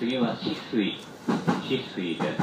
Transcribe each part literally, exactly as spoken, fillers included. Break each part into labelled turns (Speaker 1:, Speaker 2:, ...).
Speaker 1: 次は止水、止水です。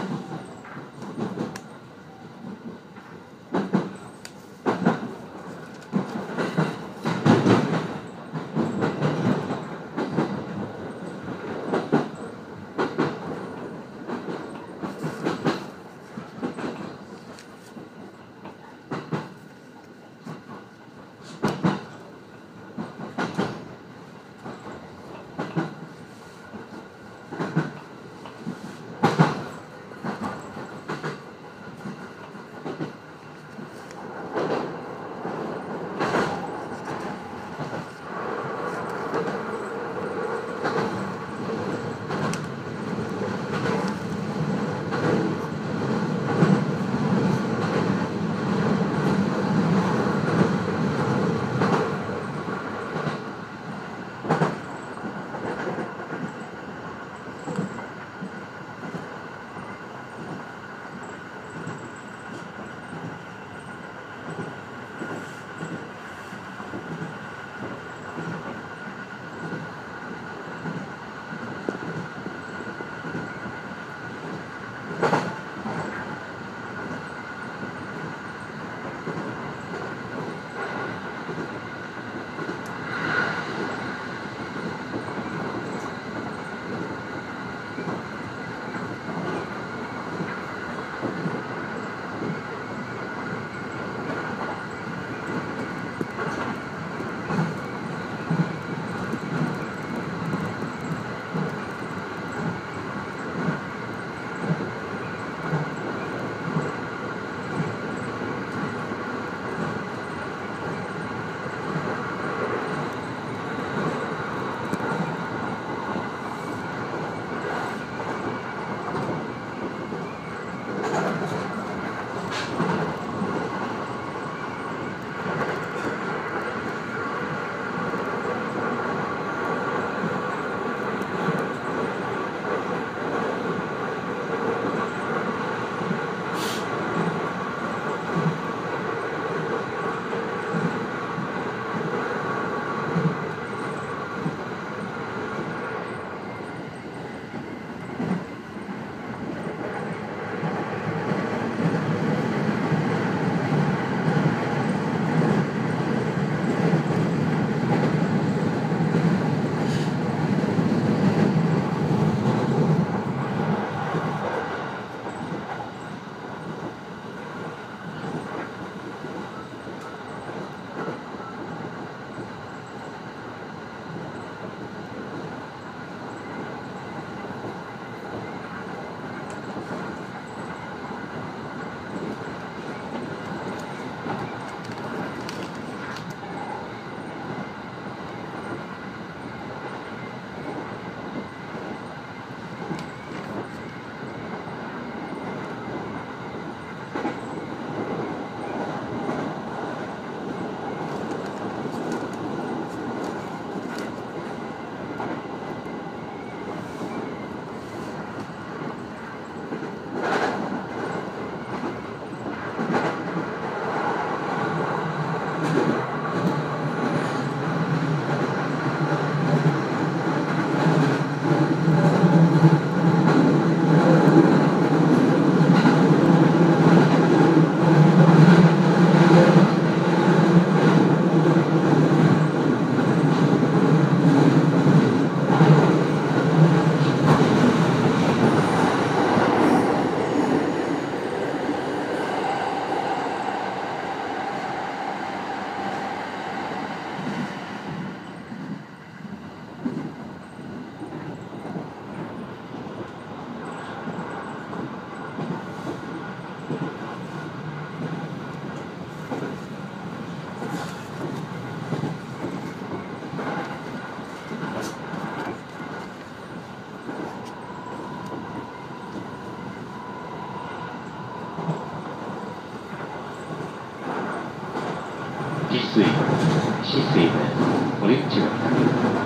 Speaker 1: 水、止水でオレンジがかけています。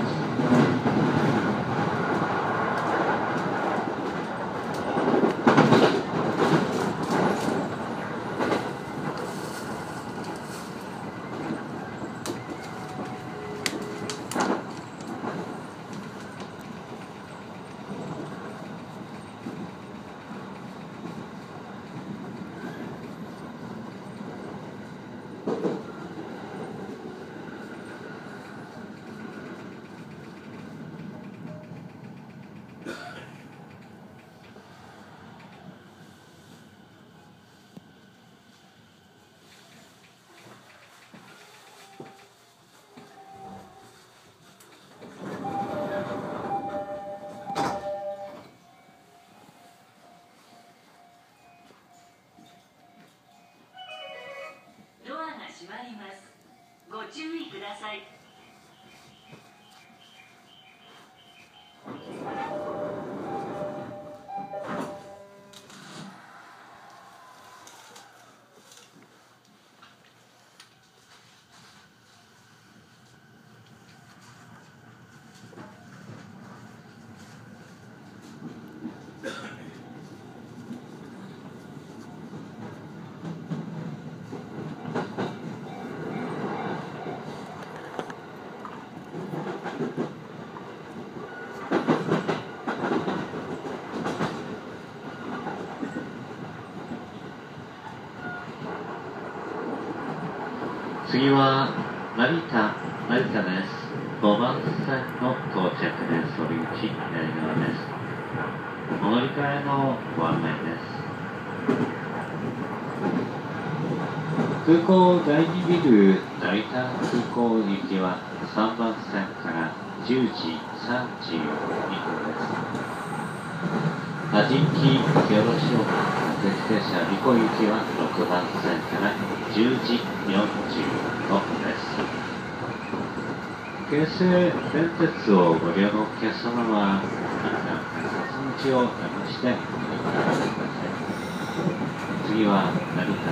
Speaker 2: まります。ご注意ください。
Speaker 1: 次は成田、成田です。ごばん線の到着です。折口左側です。お乗り換えのご案内です。空港だいにビル成田空港行きはさんばん線からじゅうじさんじゅうにふんです。羽人機よろしお特別車利湖行きはろくばん線からじゅうじよんじゅうごふんです。京成電鉄をご利用のお客様は一旦改札口を出ましてお乗り換えください。次は成田です。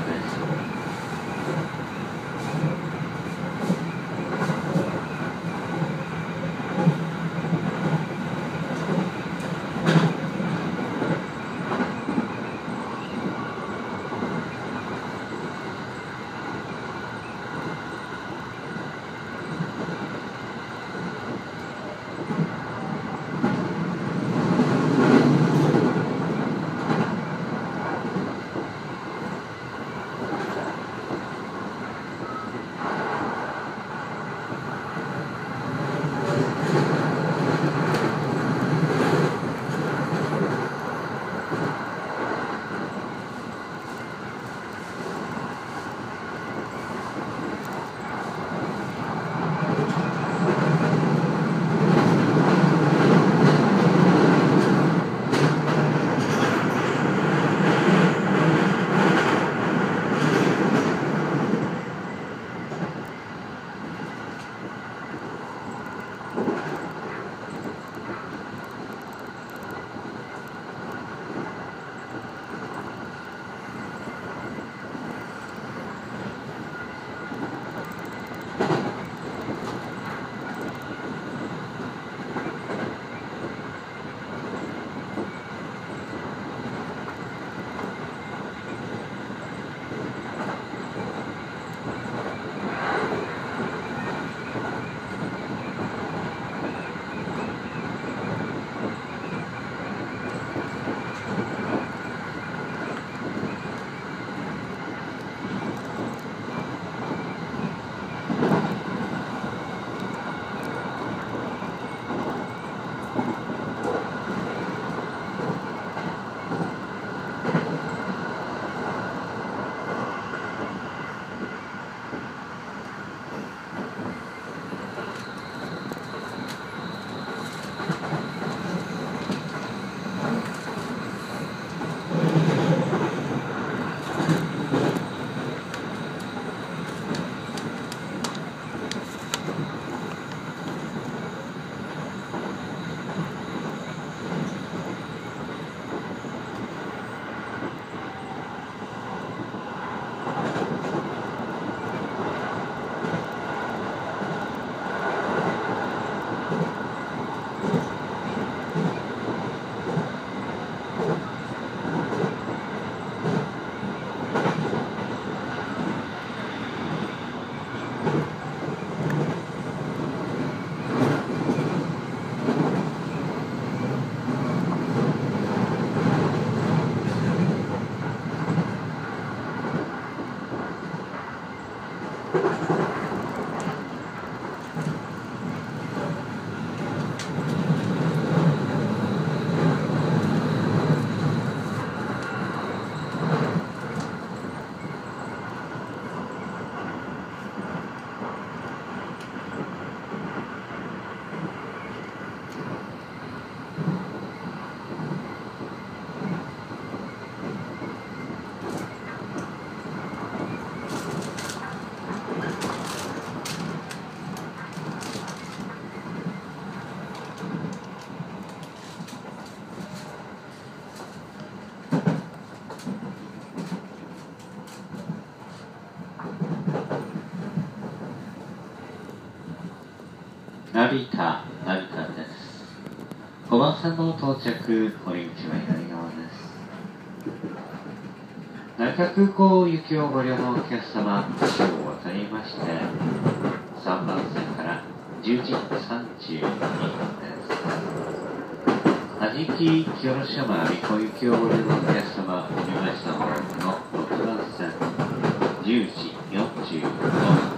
Speaker 1: 成田、成田です。ごばん線の到着、堀口は左側です。成田空港行きをご利用のお客様、橋を渡りまして、さんばん線からじゅうじさんじゅうにふんです。はじき清良島美子行きをご利用のお客様、降りました方のろくばん線、じゅうじよんじゅうごふん